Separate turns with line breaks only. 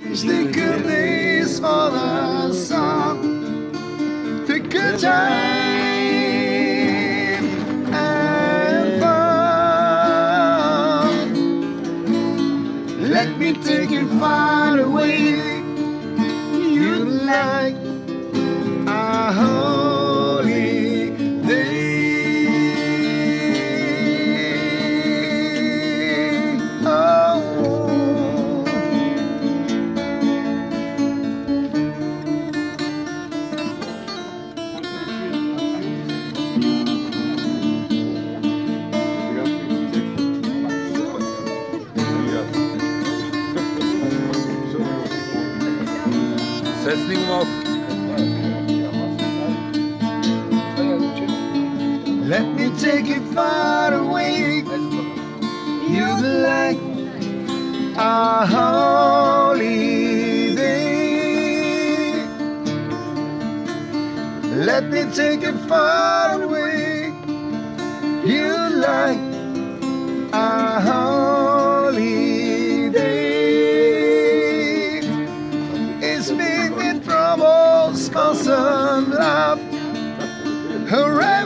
Stick a place for the song. Take a time and fun. Let me take you far away. You like a holiday. Oh.
Sesini mi al?
Let me take you far away. You like a holiday. Let me take you far away. You like a holiday. It's been in troubles for some love. Hooray!